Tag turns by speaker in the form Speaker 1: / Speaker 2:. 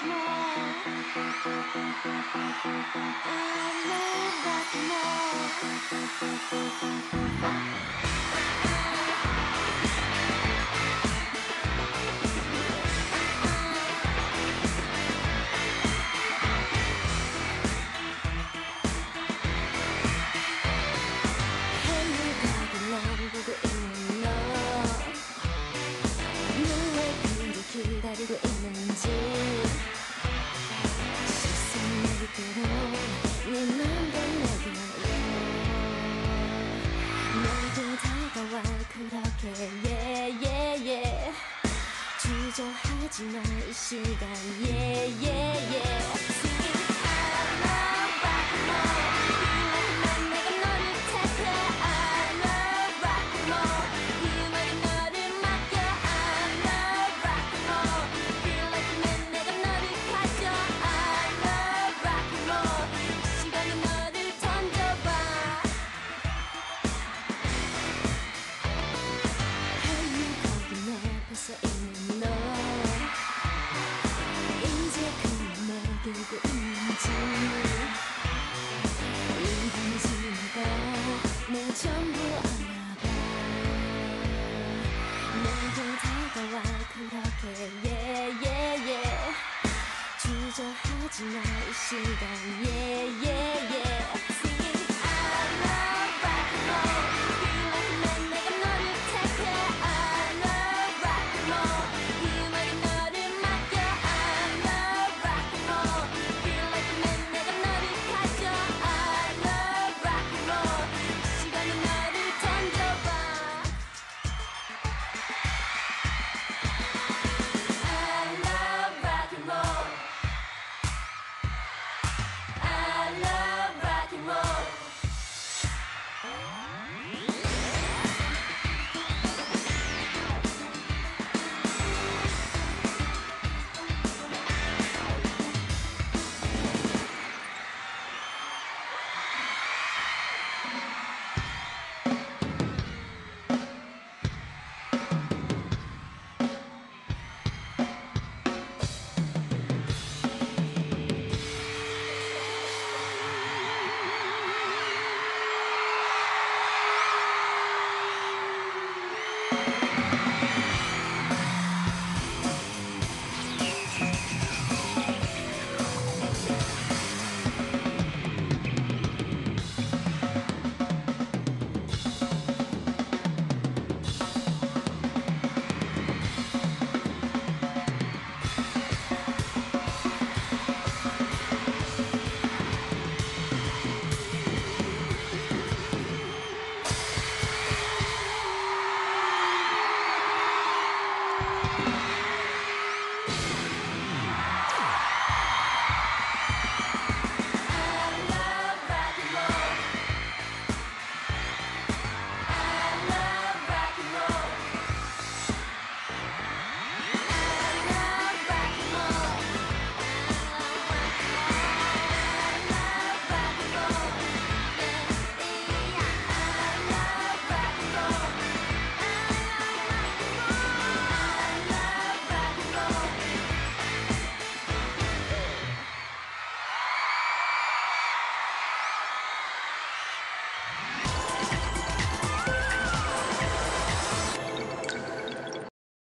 Speaker 1: 기다리고 있는지 시선을 끌어 네 맘도 내게 너도 다가와 그렇게 yeah yeah yeah 주저하지 마 이 시간 yeah yeah yeah 서 있는 너 이제 그만 들고 있는지 이 당신과 내 전부 알아봐 너도 다가와 그렇게 yeah yeah yeah 주저하지 마 이 시간 yeah yeah yeah